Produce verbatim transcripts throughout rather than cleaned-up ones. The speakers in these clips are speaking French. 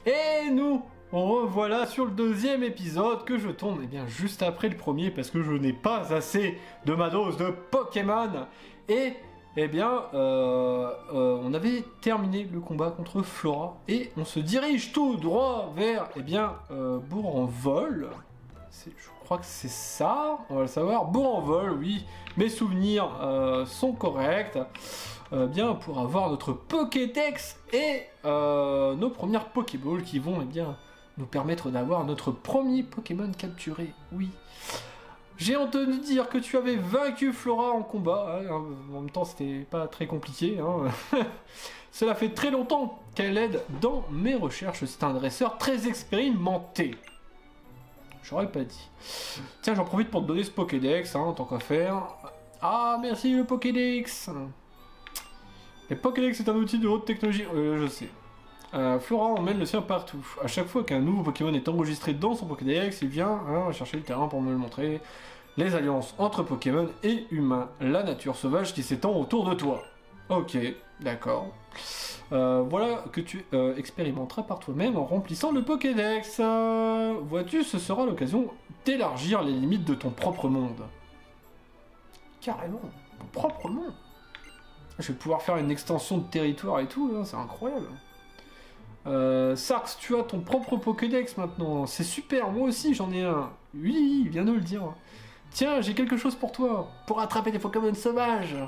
Et nous, on revoilà sur le deuxième épisode que je tourne eh bien, juste après le premier parce que je n'ai pas assez de ma dose de Pokémon. Et eh bien, euh, euh, on avait terminé le combat contre Flora et on se dirige tout droit vers eh bien, euh, Bourg-en-Vol. Je crois que c'est ça, on va le savoir. Bourg-en-Vol, oui, mes souvenirs euh, sont corrects. Euh, bien pour avoir notre Pokédex et euh, nos premières Pokéballs qui vont eh bien, nous permettre d'avoir notre premier Pokémon capturé, oui. J'ai entendu dire que tu avais vaincu Flora en combat, hein. En même temps c'était pas très compliqué. Hein. Cela fait très longtemps qu'elle aide dans mes recherches, c'est un dresseur très expérimenté. J'aurais pas dit. Tiens, j'en profite pour te donner ce Pokédex, hein, tant qu'à faire. Ah, merci le Pokédex. Le Pokédex est un outil de haute technologie, euh, je sais. Euh, Flora emmène le sien partout. À chaque fois qu'un nouveau Pokémon est enregistré dans son Pokédex, il vient hein, chercher le terrain pour me le montrer. Les alliances entre Pokémon et humains. La nature sauvage qui s'étend autour de toi. Ok, d'accord. Euh, voilà que tu euh, expérimenteras par toi-même en remplissant le Pokédex. Euh, vois-tu, ce sera l'occasion d'élargir les limites de ton propre monde. Carrément, mon propre monde. Je vais pouvoir faire une extension de territoire et tout, hein, c'est incroyable. Euh, Sarx, tu as ton propre Pokédex maintenant. C'est super, moi aussi j'en ai un. Oui, il vient de le dire. Tiens, j'ai quelque chose pour toi. Pour attraper des Pokémon sauvages.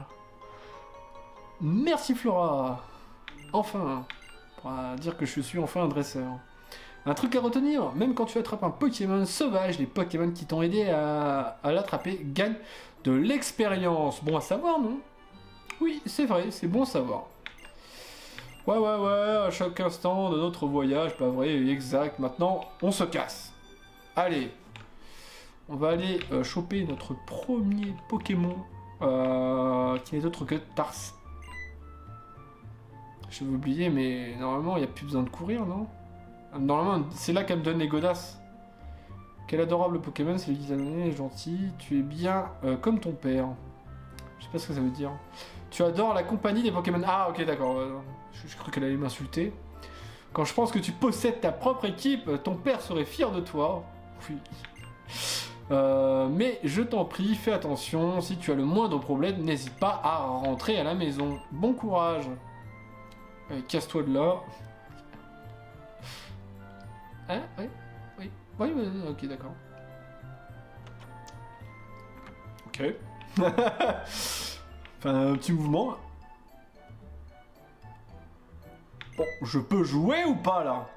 Merci Flora. Enfin, pour dire que je suis enfin un dresseur. Un truc à retenir, même quand tu attrapes un Pokémon sauvage, les Pokémon qui t'ont aidé à, à l'attraper gagnent de l'expérience. Bon à savoir, non? Oui, c'est vrai, c'est bon à savoir. Ouais, ouais, ouais, à chaque instant de notre voyage, pas vrai, exact. Maintenant, on se casse. Allez, on va aller euh, choper notre premier Pokémon, euh, qui n'est autre que Tars. J'avais oublié, mais normalement, il n'y a plus besoin de courir, non? Normalement, c'est là qu'elle me donne les godasses. Quel adorable Pokémon, c'est lui qui t'a donné, gentil. Tu es bien euh, comme ton père. Je sais pas ce que ça veut dire. Tu adores la compagnie des Pokémon. Ah, ok, d'accord. Euh, je, je crois qu'elle allait m'insulter. Quand je pense que tu possèdes ta propre équipe, ton père serait fier de toi. Oui. Euh, mais je t'en prie, fais attention. Si tu as le moindre problème, n'hésite pas à rentrer à la maison. Bon courage. Euh, Casse-toi de là. Hein? Oui, oui. Oui, oui, ok, d'accord. Ok. Enfin, un petit mouvement. Bon, je peux jouer ou pas, là?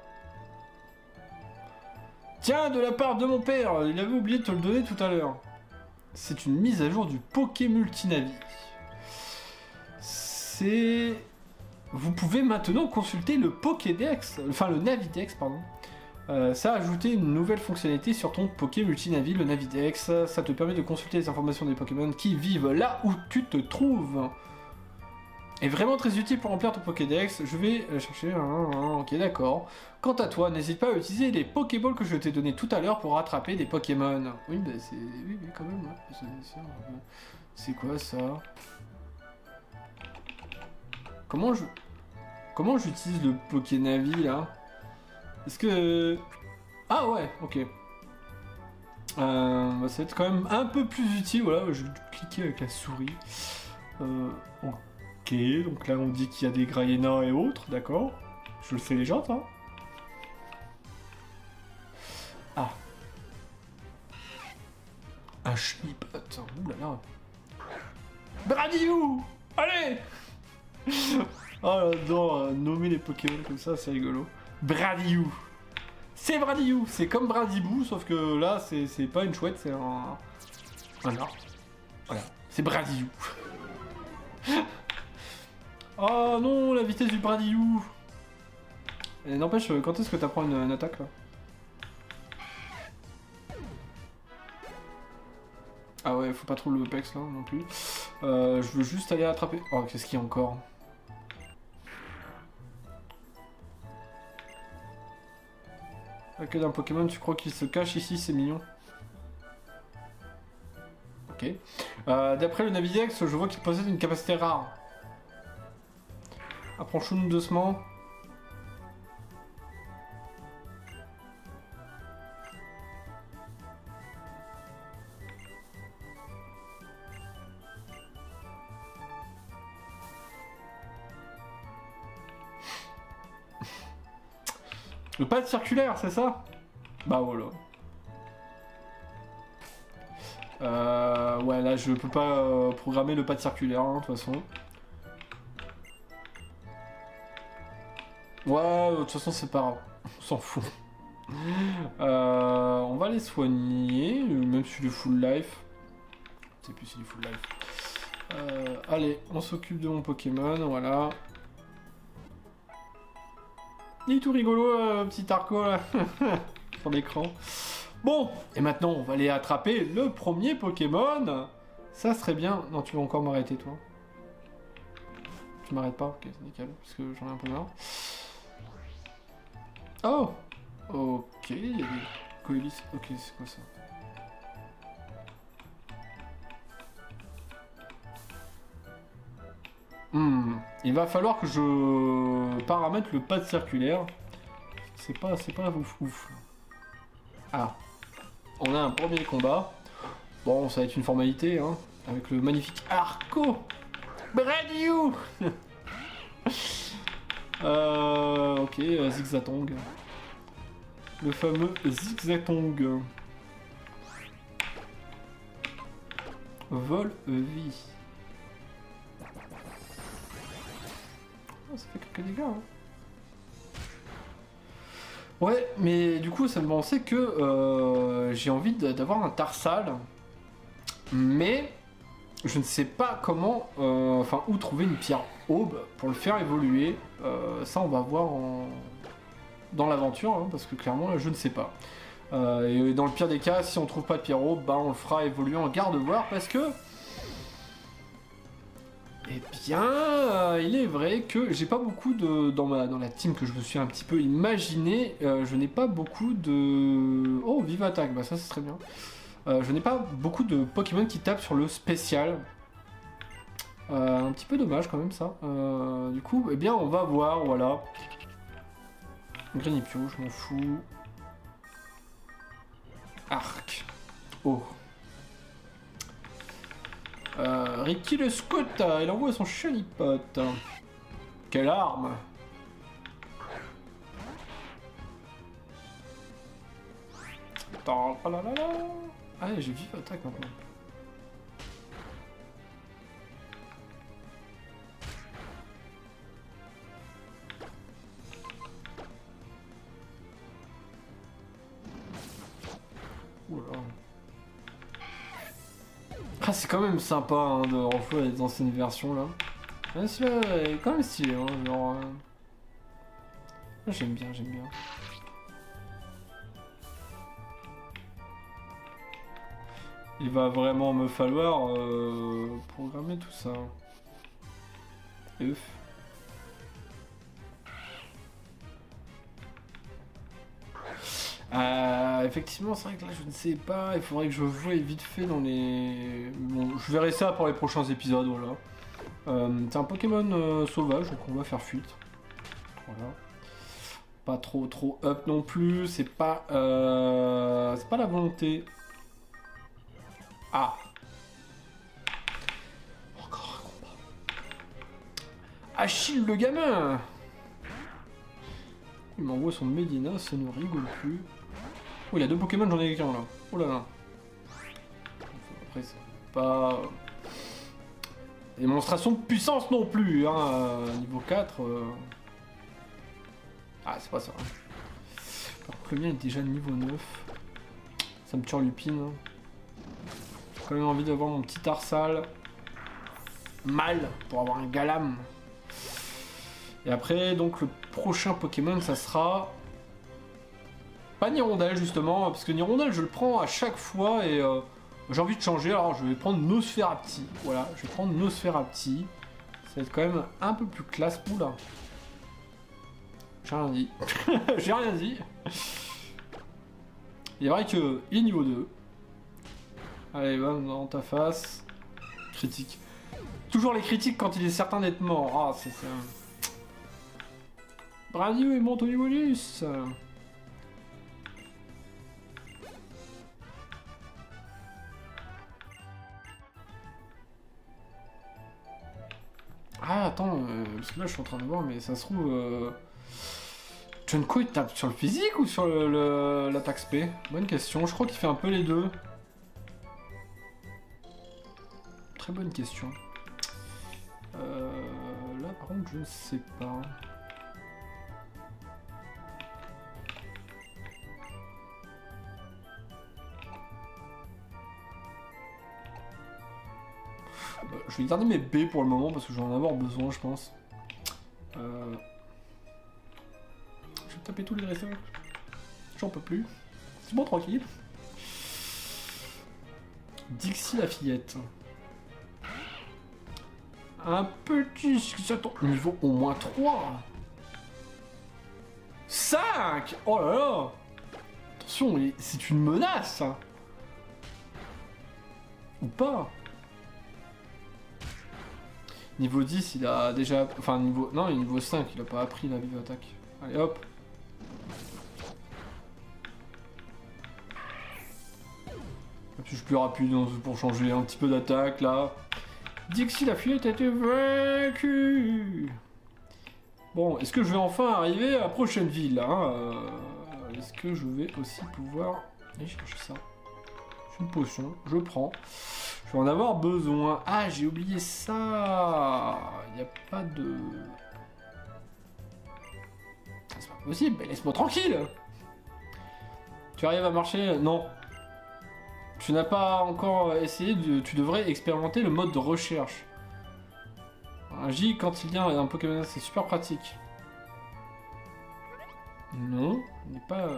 Tiens, de la part de mon père, il avait oublié de te le donner tout à l'heure. C'est une mise à jour du Poké Multinavi. C'est... Vous pouvez maintenant consulter le Pokédex, enfin le Navidex, pardon. Euh, ça a ajouté une nouvelle fonctionnalité sur ton Poké Multinavi, le Navidex. Ça te permet de consulter les informations des Pokémon qui vivent là où tu te trouves. Est vraiment très utile pour remplir ton Pokédex. Je vais chercher un... Ok, d'accord. Quant à toi, n'hésite pas à utiliser les Pokéballs que je t'ai donnés tout à l'heure pour attraper des Pokémon. Oui, bah c'est... Oui, oui, quand même. Ouais. C'est quoi ça? Comment je... Comment j'utilise le Pokénavi, là? Est-ce que... Ah ouais, ok. Euh, bah, ça va être quand même un peu plus utile, voilà, je vais cliquer avec la souris. Euh, ok, donc là on dit qu'il y a des Graiena et autres, d'accord. Je le fais déjà, ça. Ah. Un Schnippet, oulala. Bradiou! Allez! Oh là, non, euh, nommer les Pokémon comme ça, c'est rigolo. Bradiou. C'est Bradiou. C'est comme Bradibou, sauf que là, c'est pas une chouette, c'est un... Un arbre. Voilà. C'est Bradiou. Oh non, la vitesse du Bradiou. Et n'empêche, quand est-ce que t'apprends une, une attaque, là? Ah ouais, faut pas trop le pex, là, non plus. Euh, je veux juste aller attraper... Oh, qu'est-ce qu'il y a encore? Que d'un Pokémon, tu crois qu'il se cache ici, c'est mignon. Ok. Euh, D'après le Navidex, je vois qu'il possède une capacité rare. Approchons-nous doucement. Le pad circulaire, c'est ça? Bah voilà. Euh, ouais, là je peux pas euh, programmer le pad circulaire, hein, de toute façon. Ouais, de toute façon c'est pas grave. On s'en fout. Euh, on va les soigner, même si il est full life. Je sais plus s'il est full life. Euh, allez, on s'occupe de mon Pokémon, voilà. Il est tout rigolo, euh, petit Arco là, sur l'écran. Bon, et maintenant on va aller attraper le premier Pokémon. Ça serait bien. Non, tu vas encore m'arrêter toi. Tu m'arrêtes pas? Ok, c'est nickel, parce que j'en ai un peu marre. Oh! Ok, il y a des coélis. Ok, c'est quoi ça? Hmm, il va falloir que je paramètre le pad circulaire. C'est pas, c'est pas ouf ouf. Ah, on a un premier combat. Bon, ça va être une formalité, hein, avec le magnifique Arco. Brand new. euh, ok, euh, Zigzatong. Le fameux Zigzatong. Vol vie. Oh, ça fait quelques dégâts, hein. Ouais, mais du coup, ça me pensait que euh, j'ai envie d'avoir un Tarsal, mais je ne sais pas comment, euh, enfin, où trouver une pierre aube pour le faire évoluer. Euh, ça, on va voir en... dans l'aventure, hein, parce que clairement, là, je ne sais pas. Euh, et dans le pire des cas, si on trouve pas de pierre aube, bah, on le fera évoluer en garde-voir, parce que... Eh bien, euh, il est vrai que j'ai pas beaucoup de... Dans, ma, dans la team que je me suis un petit peu imaginé, euh, je n'ai pas beaucoup de... Oh, vive attaque, bah ça c'est très bien. Euh, je n'ai pas beaucoup de Pokémon qui tapent sur le spécial. Euh, un petit peu dommage quand même ça. Euh, du coup, eh bien on va voir, voilà. Grenipio, je m'en fous. Arc. Oh. Euh, Ricky le Scout, il envoie son chenipote. Quelle arme! Ah, j'ai vive attaque maintenant. Oula. Ah, c'est quand même sympa hein, de refouler les anciennes versions là. Ah, celui-là est quand même stylé, hein, genre. Euh... J'aime bien, j'aime bien. Il va vraiment me falloir euh, programmer tout ça. Ouf. Euh, effectivement, c'est vrai que là, je ne sais pas. Il faudrait que je voie vite fait dans les... Bon, je verrai ça pour les prochains épisodes, voilà. Euh, c'est un Pokémon euh, sauvage, donc on va faire fuite. Voilà. Pas trop, trop up non plus. C'est pas... Euh, c'est pas la volonté. Ah. Encore un combat. Achille le gamin. Il m'envoie son Medina, ça ne rigole plus. Oh, il y a deux Pokémon, j'en ai qu'un là. Oh là là. Après, c'est pas... démonstration de puissance non plus, hein. Euh, niveau quatre. Euh... Ah, c'est pas ça. Alors que le mien est déjà niveau neuf. Ça me turlupine. Hein. J'ai quand même envie d'avoir mon petit Tarsal. Mal, pour avoir un Galam. Et après, donc, le prochain Pokémon, ça sera... Pas Nirondelle, justement, parce que Nirondelle, je le prends à chaque fois et euh, j'ai envie de changer, alors je vais prendre Nosferapti. Voilà, je vais prendre Nosferapti. Ça va être quand même un peu plus classe. Oula. J'ai rien dit. J'ai rien dit. Il est vrai qu'il est niveau deux. Allez, va dans ta face. Critique. Toujours les critiques quand il est certain d'être mort. Ah, c'est ça. Bradieu et monte au niveau dix. Ah, attends, euh, parce que là je suis en train de voir, mais ça se trouve... Euh... Junko il tape sur le physique ou sur le, le, l'attaque spé? Bonne question, je crois qu'il fait un peu les deux. Très bonne question. Euh, là par contre je ne sais pas. Je vais garder mes B pour le moment parce que je vais en avoir besoin, je pense. Euh... Je vais taper tous les dresseurs. J'en peux plus. C'est bon, tranquille. Dixie la fillette. Un petit... Niveau au moins trois. cinq. Oh là là. Attention, c'est une menace. Ou pas. Niveau dix, il a déjà... Enfin, niveau... Non, il est niveau cinq, il a pas appris la vive attaque. Allez, hop. Et puis, je suis plus rapide pour changer un petit peu d'attaque, là. Dixie, la fillette a été vaincue. Bon, est-ce que je vais enfin arriver à la prochaine ville, hein euh... Est-ce que je vais aussi pouvoir... Allez, chercher ça. C'est une potion, je prends. Je vais en avoir besoin. Ah, j'ai oublié ça. Il n'y a pas de... C'est pas possible, mais laisse-moi tranquille. Tu arrives à marcher? Non. Tu n'as pas encore essayé de... Tu devrais expérimenter le mode de recherche. Agis quand il y a un Pokémon, c'est super pratique. Non, il n'est pas...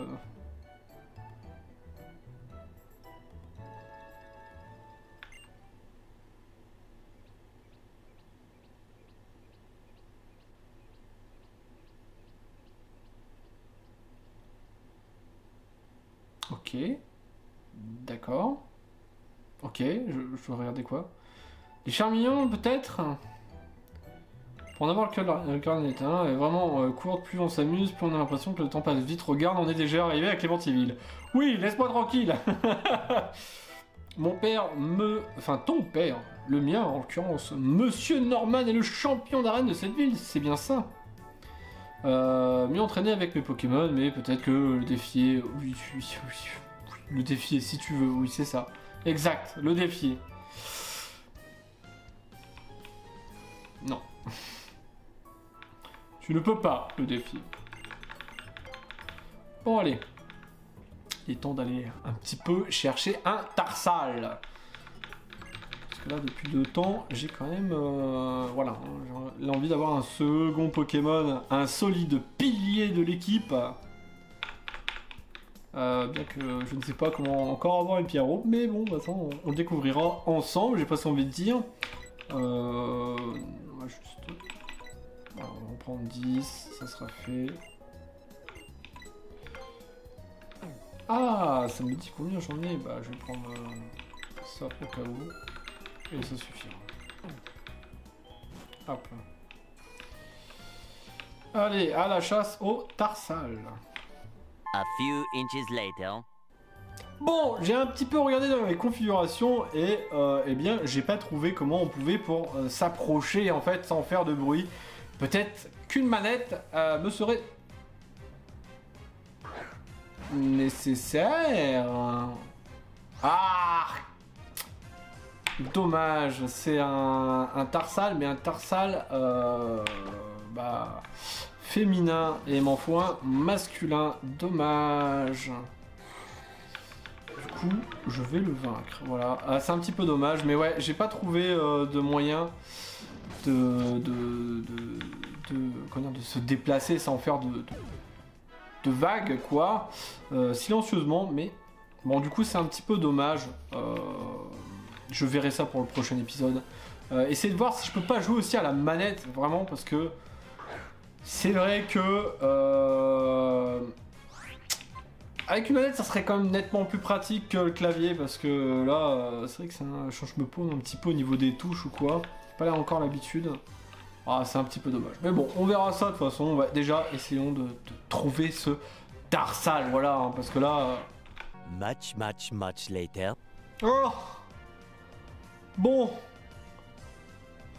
Ok. D'accord. Ok, je, je dois regarder quoi? Les charmillons, peut-être? Pour en avoir le cœur, le cœur net, hein, et vraiment euh, court, plus on s'amuse, plus on a l'impression que le temps passe vite. Regarde, on est déjà arrivé à Clémentiville. Oui, laisse-moi tranquille. Mon père me... Enfin, ton père, le mien en l'occurrence, Monsieur Norman est le champion d'arène de cette ville, c'est bien ça. Euh, mieux entraîné avec mes Pokémon, mais peut-être que le défier... Oui, oui, oui, oui. Le défier, si tu veux, oui, c'est ça. Exact, le défier. Non. Tu ne peux pas le défier. Bon, allez. Il est temps d'aller un petit peu chercher un Tarsal. Parce que là, depuis deux temps, j'ai quand même... Euh, voilà, j'ai l'envie d'avoir un second Pokémon, un solide pilier de l'équipe. Euh, bien que je ne sais pas comment encore avoir une Pierrot, mais bon, de toute façon, on, on le découvrira ensemble, j'ai presque envie de dire. Euh, on va juste... Alors, on va en prendre dix, ça sera fait. Ah, ça me dit combien j'en ai? Bah, je vais prendre euh, ça au cas où, et ça suffira. Hop. Allez, à la chasse au Tarsal. A few inches later. Bon, j'ai un petit peu regardé dans mes configurations et euh, eh bien, j'ai pas trouvé comment on pouvait pour euh, s'approcher en fait sans faire de bruit. Peut-être qu'une manette euh, me serait nécessaire. Ah, dommage, c'est un, un Tarsal, mais un Tarsal euh, bah, féminin et m'en faut un masculin. Dommage. Du coup, je vais le vaincre. Voilà, ah, c'est un petit peu dommage, mais ouais, j'ai pas trouvé euh, de moyen de de, de, de, comment dire, de se déplacer sans faire de, de, de vagues, quoi, euh, silencieusement, mais bon, du coup, c'est un petit peu dommage. Euh, je verrai ça pour le prochain épisode. Euh, essayez de voir si je peux pas jouer aussi à la manette, vraiment, parce que c'est vrai que euh, avec une manette, ça serait quand même nettement plus pratique que le clavier, parce que là, euh, c'est vrai que ça change me pose un petit peu au niveau des touches ou quoi. Pas là encore l'habitude. Ah, c'est un petit peu dommage. Mais bon, on verra ça de toute façon. Ouais, déjà, essayons de, de trouver ce Tarsal, voilà, hein, parce que là... Euh... Much, much, much later. Oh, bon.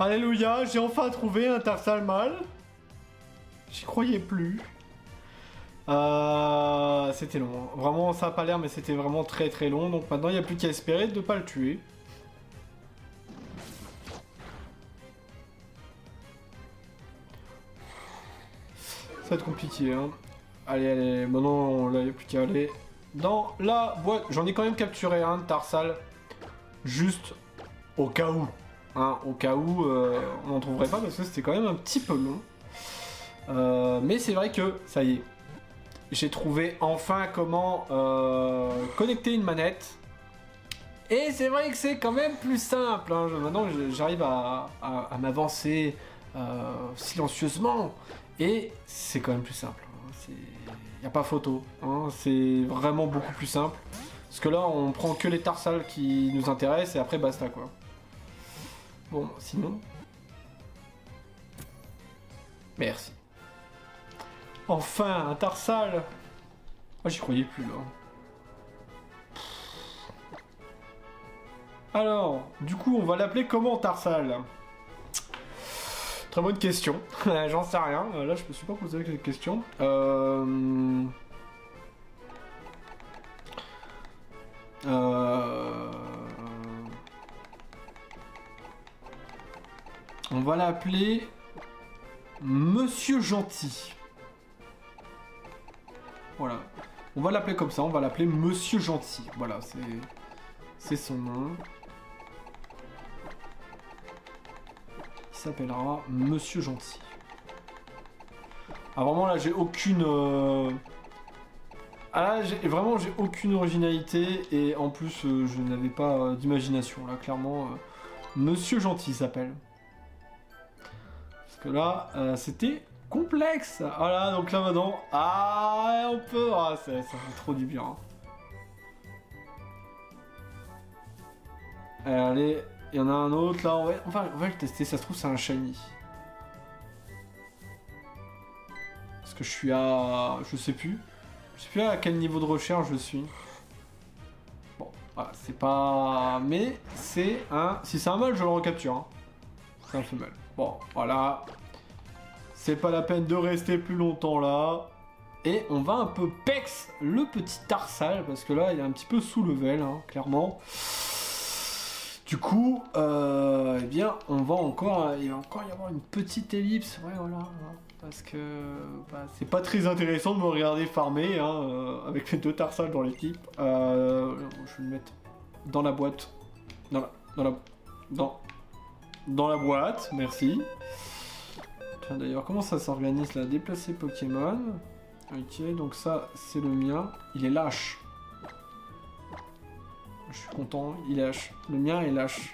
Alléluia, j'ai enfin trouvé un Tarsal mâle. J'y croyais plus. Euh, c'était long. Hein. Vraiment, ça n'a pas l'air, mais c'était vraiment très très long. Donc maintenant, il n'y a plus qu'à espérer de ne pas le tuer. Ça va être compliqué. Hein. Allez, allez. Maintenant, il n'y a plus qu'à aller dans la boîte. J'en ai quand même capturé un de Tarsal. Juste au cas où. Hein, au cas où euh, on n'en trouverait pas parce que c'était quand même un petit peu long. Euh, mais c'est vrai que ça y est. J'ai trouvé enfin comment euh, connecter une manette. Et c'est vrai que c'est quand même plus simple. Hein. Je, maintenant, j'arrive à, à, à m'avancer euh, silencieusement. Et c'est quand même plus simple. Il n'y a pas photo. Hein. C'est vraiment beaucoup plus simple. Parce que là, on prend que les tarsales qui nous intéressent et après, basta quoi. Bon, sinon... Merci. Enfin, un tarsal. Ah, j'y croyais plus, là. Alors, du coup, on va l'appeler comment, tarsal? Très bonne question. J'en sais rien. Là, je me suis pas posé cette question. Euh... Euh... On va l'appeler Monsieur Gentil. Voilà. On va l'appeler comme ça, on va l'appeler Monsieur Gentil. Voilà, c'est c'est son nom. Il s'appellera Monsieur Gentil. Ah vraiment là j'ai aucune... Euh... Ah là j'ai... vraiment j'ai aucune originalité et en plus euh, je n'avais pas euh, d'imagination. Là clairement euh, Monsieur Gentil s'appelle. Parce que là euh, c'était... complexe. Voilà, donc là maintenant, ah, on peut, ah, ça, ça fait trop du bien. Hein. Allez, il y en a un autre là, on va, on va, on va le tester, ça se trouve c'est un shiny. Parce que je suis à, je sais plus, je sais plus à quel niveau de recherche je suis. Bon, voilà, c'est pas, mais c'est un, si c'est un mâle je le recapture. Hein. C'est un femelle. Bon, voilà. C'est pas la peine de rester plus longtemps là. Et on va un peu pex le petit tarsal. Parce que là, il est un petit peu sous level, hein, clairement. Du coup, euh, eh bien, on va encore... Il va encore y avoir une petite ellipse. Ouais, voilà. Hein, parce que bah, c'est pas très intéressant de me regarder farmer hein, euh, avec les deux tarsals dans l'équipe. Euh, je vais le mettre dans la boîte. Dans la... Dans la... Dans... Dans la boîte, merci. D'ailleurs, comment ça s'organise là? Déplacer Pokémon. Ok, donc ça, c'est le mien. Il est lâche. Je suis content, il lâche. Le mien est lâche.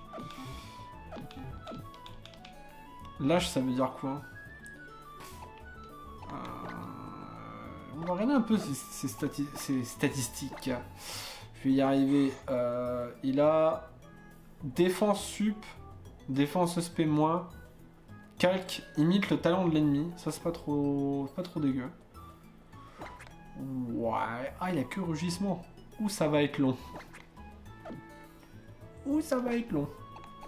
Lâche, ça veut dire quoi? euh... On va regarder un peu ces, ces, stati ces statistiques. Je vais y arriver. Euh, il a défense sup, défense S P moins. Calque imite le talent de l'ennemi. Ça, c'est pas trop... pas trop dégueu. Ouais. Ah, il y a que rugissement. Ouh, ça va être long. Ouh, ça va être long.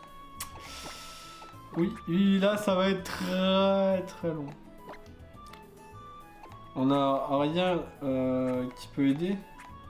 Oui, oui, là, ça va être très très long. On a rien euh, qui peut aider.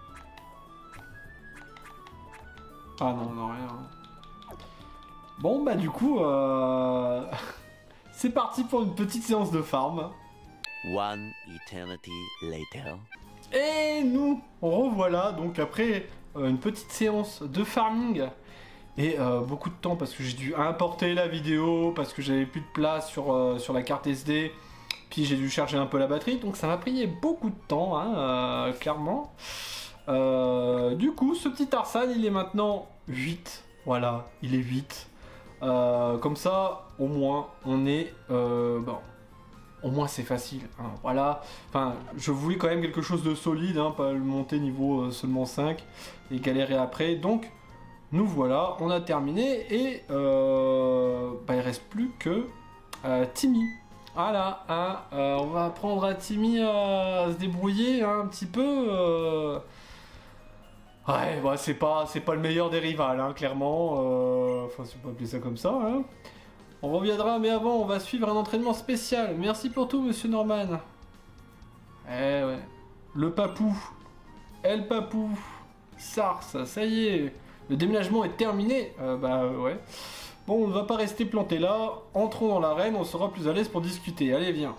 Ah non, on a rien. Bon, bah du coup... Euh... C'est parti pour une petite séance de farm. One eternity later. Et nous revoilà donc après euh, une petite séance de farming. Et euh, beaucoup de temps parce que j'ai dû importer la vidéo, parce que j'avais plus de place sur, euh, sur la carte S D. Puis j'ai dû charger un peu la batterie. Donc ça m'a pris beaucoup de temps, hein, euh, clairement. Euh, du coup, ce petit Tarsal, il est maintenant huit. Voilà, il est huit. Euh, comme ça, au moins, on est... Euh, bon, au moins, c'est facile. Hein, voilà. Enfin, je voulais quand même quelque chose de solide, hein, pas le monter niveau euh, seulement cinq et galérer après. Donc, nous voilà, on a terminé. Et euh, bah, il reste plus que euh, Timmy. Voilà, hein, euh, on va apprendre à Timmy à se débrouiller hein, un petit peu. Euh... Ouais, bah, c'est pas, c'est pas le meilleur des rivales, hein, clairement. Euh... Enfin, si on peut appeler ça comme ça. Hein. On reviendra, mais avant, on va suivre un entraînement spécial. Merci pour tout, monsieur Norman. Eh ouais. Le papou. El papou. Sars, ça y est. Le déménagement est terminé. Euh, bah euh, ouais. Bon, on ne va pas rester planté là. Entrons dans l'arène, on sera plus à l'aise pour discuter. Allez, viens.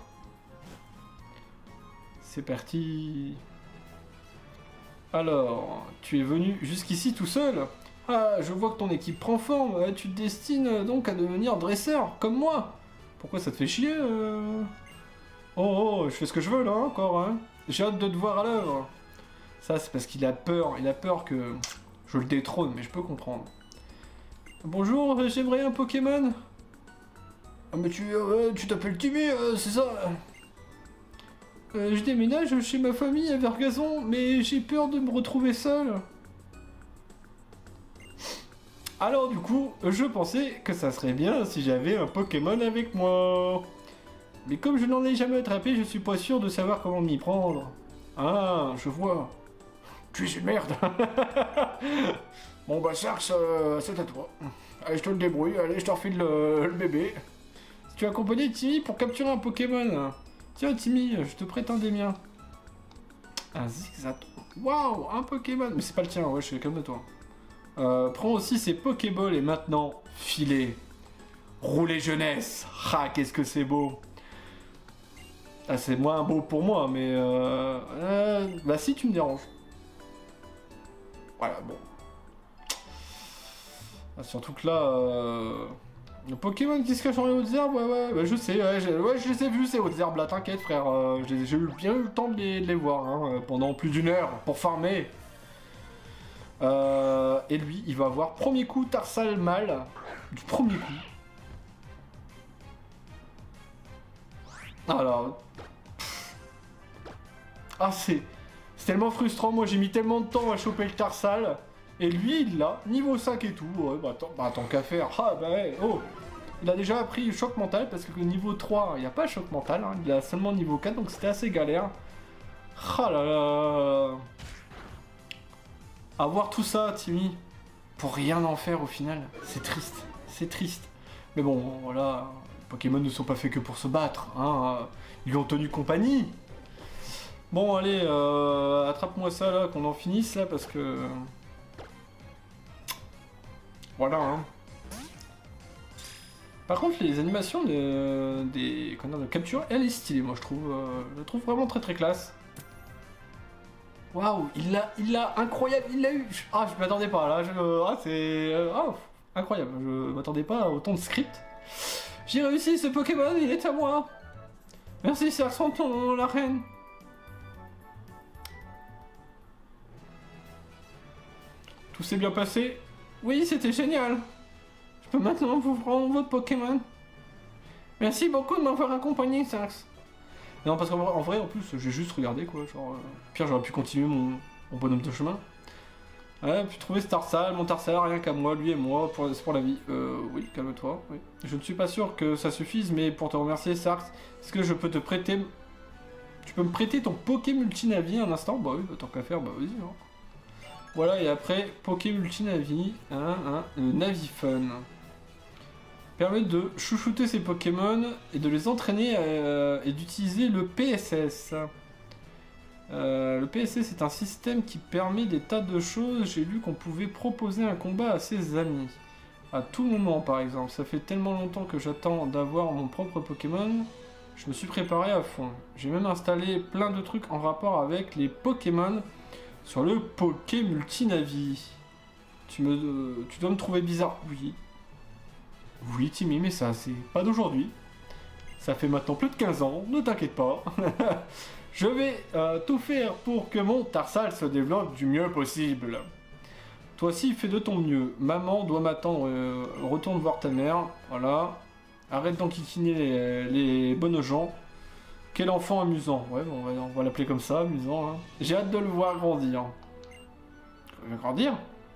C'est parti. Alors, tu es venu jusqu'ici tout seul? Ah, je vois que ton équipe prend forme. Tu te destines donc à devenir dresseur, comme moi. Pourquoi ça te fait chier euh... Oh, oh, je fais ce que je veux là, encore, hein. J'ai hâte de te voir à l'œuvre. Ça, c'est parce qu'il a peur. Il a peur que je le détrône, mais je peux comprendre. Bonjour, j'aimerais un Pokémon. Ah, mais tu euh, tu t'appelles Timmy, euh, c'est ça? euh, Je déménage chez ma famille à Vergazon, mais j'ai peur de me retrouver seul. Alors du coup, je pensais que ça serait bien si j'avais un Pokémon avec moi. Mais comme je n'en ai jamais attrapé, je suis pas sûr de savoir comment m'y prendre. Ah, je vois. Tu es une merde. Bon bah Sars, euh, c'est à toi. Allez, je te le débrouille, allez, je te refile le, le bébé. Si tu as accompagné Timmy pour capturer un Pokémon. Tiens Timmy, je te prête un des miens. Un Zigzagoon. Waouh, un Pokémon. Mais c'est pas le tien, ouais, je suis calme-toi. Euh, prends aussi ces Pokéballs et maintenant, filez. Roulez jeunesse. Ah, qu'est-ce que c'est beau. Ah, c'est moins beau pour moi, mais... Euh, euh, bah si, tu me déranges. Voilà, bon. Ah, surtout que là... Euh, le Pokémon qui se cache dans les hautes herbes, ouais, ouais, bah, je sais, ouais, ouais, je les ai vus, ces hautes herbes là, t'inquiète, frère. Euh, j'ai eu bien eu le temps de les, de les voir, hein, pendant plus d'une heure, pour farmer. Euh, et lui, il va avoir premier coup Tarsal mâle. Du premier coup. Alors... Ah, c'est... C'est tellement frustrant, moi j'ai mis tellement de temps à choper le Tarsal. Et lui, il l'a, niveau cinq et tout. Ouais, bah, tant, bah, tant qu'à faire. Ah, bah ouais, oh. Il a déjà appris choc mental, parce que niveau trois, il n'y a pas choc mental. Hein, il a seulement niveau quatre, donc c'était assez galère. Ah là là. Avoir tout ça, Timmy, pour rien en faire au final, c'est triste. C'est triste. Mais bon, voilà. Les Pokémon ne sont pas faits que pour se battre. Hein. Ils lui ont tenu compagnie. Bon, allez, euh, attrape-moi ça là, qu'on en finisse là, parce que... Voilà, hein. Par contre, les animations de, des de capture, elle est stylée, moi je trouve. Euh, je la trouve vraiment très très classe. Waouh, il l'a, il l'a, incroyable, il l'a eu. Ah, je m'attendais pas là. Je, ah, c'est, euh, ah, incroyable. Je m'attendais pas à autant de script. J'ai réussi, ce Pokémon, il est à moi. Merci, c'est ton la reine. Tout s'est bien passé. Oui, c'était génial. Je peux maintenant vous prendre votre Pokémon. Merci beaucoup de m'avoir accompagné, Sars. Non, parce qu'en vrai, en vrai, en plus, j'ai juste regardé, quoi. Genre, euh, pire, j'aurais pu continuer mon, mon bonhomme de chemin. Ouais, puis trouver ce Tarsal, mon Tarsal, rien qu'à moi, lui et moi, pour, c'est pour la vie. Euh, oui, calme-toi, oui. Je ne suis pas sûr que ça suffise, mais pour te remercier, Sars, est-ce que je peux te prêter... Tu peux me prêter ton Poké Multinavi un instant? Bah oui, bah, tant qu'à faire, bah vas-y, hein. Voilà, et après, Poké Multinavi, hein, hein, le Navifun. Permet de chouchouter ses Pokémon et de les entraîner euh, et d'utiliser le P S S. Euh, le P S S est un système qui permet des tas de choses. J'ai lu qu'on pouvait proposer un combat à ses amis. À tout moment, par exemple. Ça fait tellement longtemps que j'attends d'avoir mon propre Pokémon. Je me suis préparé à fond. J'ai même installé plein de trucs en rapport avec les Pokémon sur le Poké Multinavi. Tu, me, euh, tu dois me trouver bizarre. Oui. Oui, Timmy, mais ça, c'est pas d'aujourd'hui. Ça fait maintenant plus de quinze ans, ne t'inquiète pas. Je vais euh, tout faire pour que mon Tarsal se développe du mieux possible. Toi aussi, fais de ton mieux. Maman doit m'attendre. Euh, retourne voir ta mère. Voilà. Arrête d'enquiquiner les, les bonnes gens. Quel enfant amusant. Ouais, bon, on va, on va l'appeler comme ça, amusant. Hein. J'ai hâte de le voir grandir. Grandir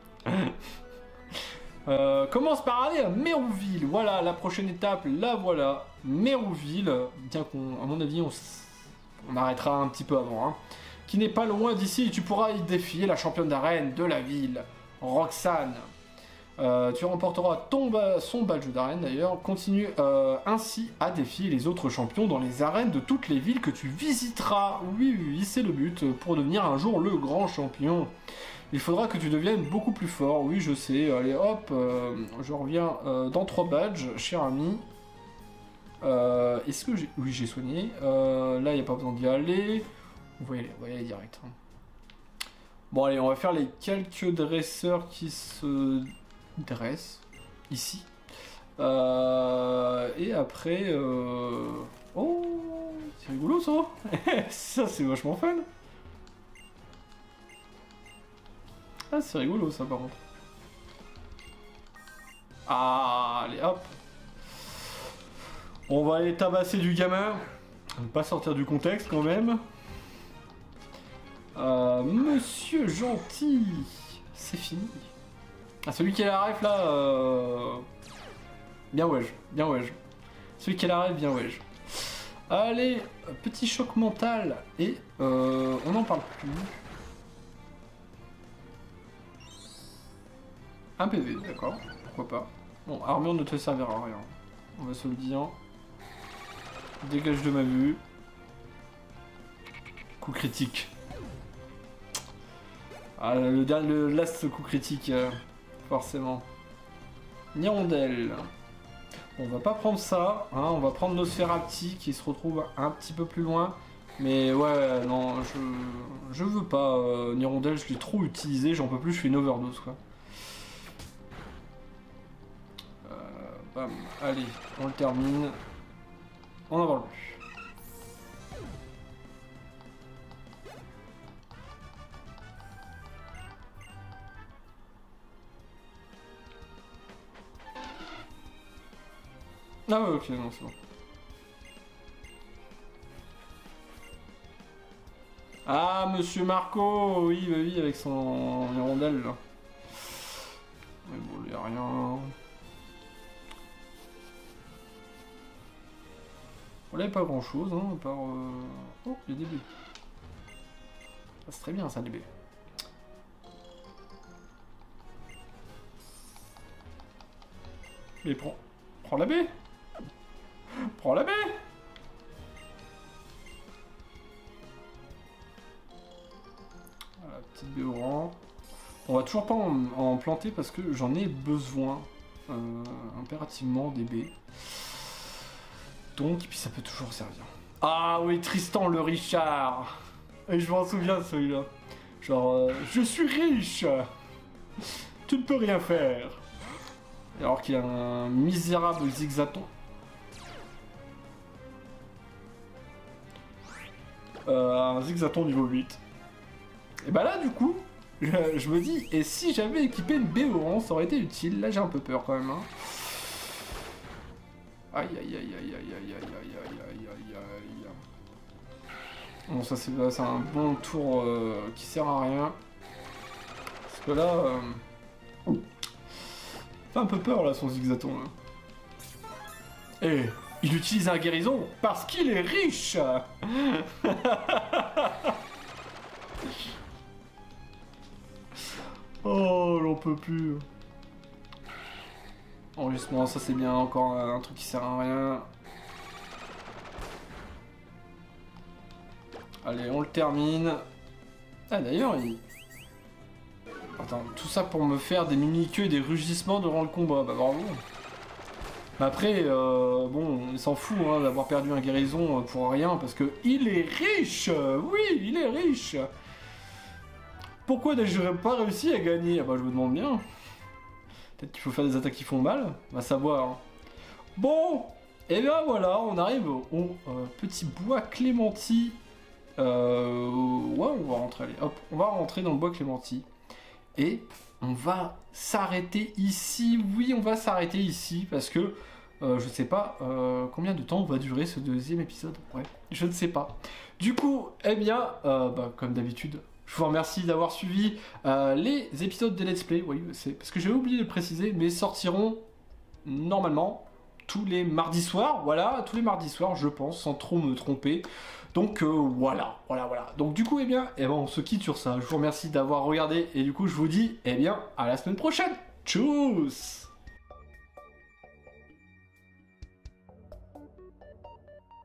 Euh, commence par aller à Mérouville. Voilà, la prochaine étape, la voilà. Mérouville, bien qu'on, à mon avis, on, on arrêtera un petit peu avant, hein. Qui n'est pas loin d'ici et tu pourras y défier la championne d'arène de la ville, Roxane. Euh, tu remporteras ton ba son badge d'arène d'ailleurs. Continue euh, ainsi à défier les autres champions dans les arènes de toutes les villes que tu visiteras. Oui, oui, oui, c'est le but pour devenir un jour le grand champion. Il faudra que tu deviennes beaucoup plus fort. Oui, je sais. Allez, hop, euh, je reviens euh, dans trois badges, cher ami. Euh, Est-ce que j'ai... Oui, j'ai soigné. Euh, là, il n'y a pas besoin d'y aller. On va y aller, on va y aller direct. Hein. Bon, allez, on va faire les quelques dresseurs qui se dressent ici. Euh, et après... Euh... Oh, c'est rigolo, ça. Ça, c'est vachement fun. Ah, c'est rigolo, ça, par contre. Ah, allez, hop. On va aller tabasser du gamin. Ne pas sortir du contexte quand même. Euh, Monsieur gentil. C'est fini. Ah, celui qui a la ref là. Euh... Bien wesh. Bien wesh. Celui qui a la ref, bien wesh. Allez, petit choc mental. Et euh, on n'en parle plus. Un P V, d'accord. Pourquoi pas. Bon, armure ne te servira à rien. On va se le dire. Dégage de ma vue. Coup critique. Ah, le dernier, le last coup critique, euh, forcément. Hirondelle. On va pas prendre ça, hein, on va prendre Nosferatu qui se retrouve un petit peu plus loin. Mais ouais, non, je, je veux pas. Euh, Hirondelle, je l'ai trop utilisé, j'en peux plus, je fais une overdose quoi. Euh, bam, allez, on le termine. On en parle plus. Ah ouais, ok, non, c'est bon. Ah, Monsieur Marco, oui, bah oui, avec son hirondelle, là. Mais bon, il n'y a rien. On n'avait pas grand-chose, hein, à part... Euh... Oh, il y a des baies. Ah, c'est très bien, ça, les baies. Mais prends... Prends la baie. Prends la baie. Voilà, petite baie au rang. On va toujours pas en, en planter parce que j'en ai besoin euh, impérativement des baies. Donc, et puis ça peut toujours servir. Ah oui, Tristan le Richard. Et je m'en souviens de celui-là. Genre, euh, je suis riche. Tu ne peux rien faire. Alors qu'il a un misérable zigzaton. Euh, un zigzaton niveau huit. Et bah là, du coup, je, je me dis, et si j'avais équipé une baie au rang, ça aurait été utile. Là, j'ai un peu peur quand même. Hein. Aïe, aïe, aïe, aïe, aïe, aïe, aïe, aïe, aïe, aïe, aïe, aïe. Bon, ça, c'est un bon tour euh, qui sert à rien. Parce que là... Euh... fait un peu peur, là, son zigzaton. Là. Et il utilise un guérison parce qu'il est riche. Oh, j'en peux plus. Enregistrement, ça c'est bien, encore un truc qui sert à rien. Allez, on le termine. Ah d'ailleurs, il... Attends, tout ça pour me faire des mimiqueux et des rugissements durant le combat, bah bravo. Mais après, euh, bon, il s'en fout hein, d'avoir perdu un guérison pour rien, parce que il est riche. Oui, il est riche. Pourquoi n'ai-je pas réussi à gagner? Ah bah je me demande bien. Peut-être qu'il faut faire des attaques qui font mal, on va savoir. Bon, et bien voilà, on arrive au, au euh, petit bois Clémenti. Euh, ouais, on va rentrer, allez, hop, on va rentrer dans le bois Clémenti. Et on va s'arrêter ici, oui, on va s'arrêter ici, parce que euh, je sais pas euh, combien de temps va durer ce deuxième épisode, ouais, je ne sais pas. Du coup, eh bien, euh, bah, comme d'habitude, je vous remercie d'avoir suivi euh, les épisodes de Let's Play, oui, c'est parce que j'ai oublié de le préciser, mais sortiront normalement tous les mardis soirs, voilà, tous les mardis soirs, je pense, sans trop me tromper. Donc euh, voilà, voilà, voilà. Donc du coup, eh bien, eh ben, on se quitte sur ça. Je vous remercie d'avoir regardé et du coup, je vous dis, eh bien, à la semaine prochaine. Tchuss!